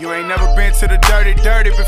You ain't never been to the dirty before.